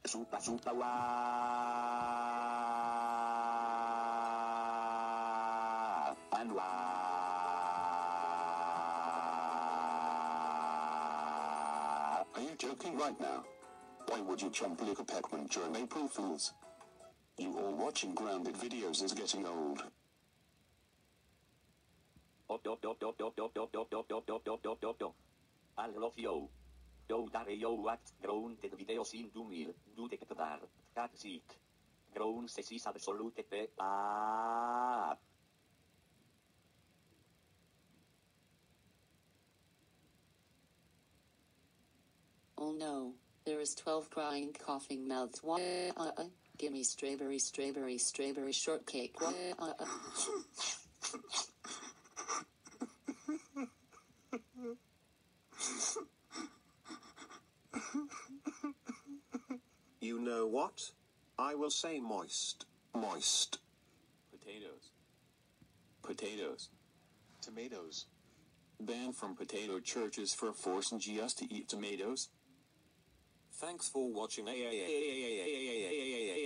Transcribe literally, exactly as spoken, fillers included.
Supa supa wa. And wa. Are you joking right now? Why would you chomp like a Pac-Man during April Fools? You all watching grounded videos is getting old. I love you. Do dare yo wat grounded videos in two mil. Do the kvar. Cat sick. Ground is absolute pe. Ah. Oh no, there is twelve crying coughing mouths. Wah, uh, uh, gimme strawberry strawberry strawberry shortcake. Wah, uh, uh. You know what? I will say moist. Moist. Potatoes. Potatoes. Tomatoes. Banned from potato churches for forcing us to eat tomatoes. Thanks for watching.